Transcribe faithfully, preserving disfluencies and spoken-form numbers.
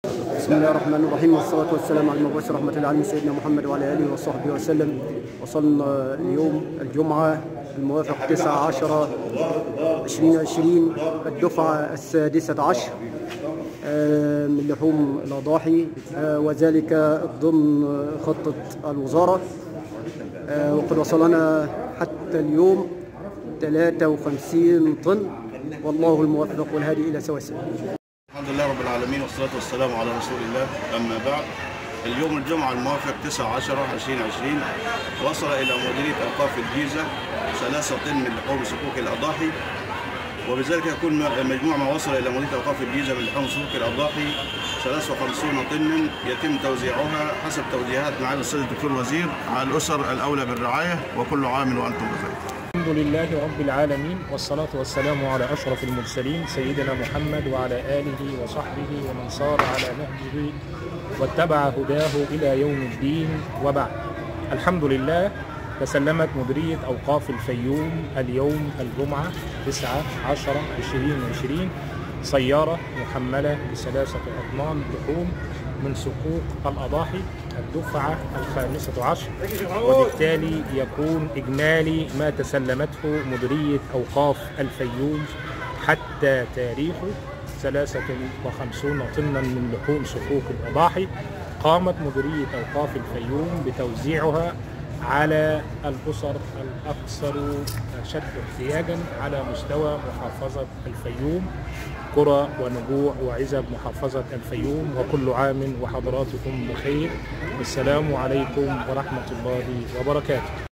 بسم الله الرحمن الرحيم، والصلاة والسلام على المبعوث رحمة للعالمين سيدنا محمد وعلى آله وصحبه وسلم. وصلنا اليوم الجمعة الموافق تسعة عشرة عشرين عشرين الدفعة السادسة عشر من لحوم الأضاحي، وذلك ضمن خطة الوزارة. وقد وصلنا حتى اليوم ثلاثة وخمسين طن، والله الموفق والهادي إلى سواء السبيل. الحمد لله رب العالمين، والصلاة والسلام على رسول الله. أما بعد، اليوم الجمعة الموافق تسعة عشرة عشرين عشرين وصل إلى مديرية أوقاف الجيزة ثلاثة طن من لحوم صكوك الأضاحي، وبذلك يكون مجموع ما وصل إلى مديرية أوقاف الجيزة من لحوم صكوك الأضاحي ثلاثة وخمسين طنا، يتم توزيعها حسب توجيهات معالي السيد الدكتور الوزير على الأسر الأولى بالرعاية، وكل عام وأنتم بخير. الحمد لله رب العالمين، والصلاة والسلام على أشرف المرسلين سيدنا محمد وعلى آله وصحبه ومن صار على نهجه واتبع هداه إلى يوم الدين، وبعد. الحمد لله، تسلمت مديرية أوقاف الفيوم اليوم الجمعة تسعة عشرة عشرين عشرين سيارة محملة بثلاثة أطنان لحوم من صكوك الأضاحي الدفعة الخامسة عشر، وبالتالي يكون إجمالي ما تسلمته مديرية أوقاف الفيوم حتى تاريخه ثلاثة وخمسين طنا من لحوم صكوك الأضاحي. قامت مديرية أوقاف الفيوم بتوزيعها على الأسر الأكثر شد احتياجا على مستوى محافظة الفيوم، قرى ونجوع وعزب محافظة الفيوم، وكل عام وحضراتكم بخير. والسلام عليكم ورحمة الله وبركاته.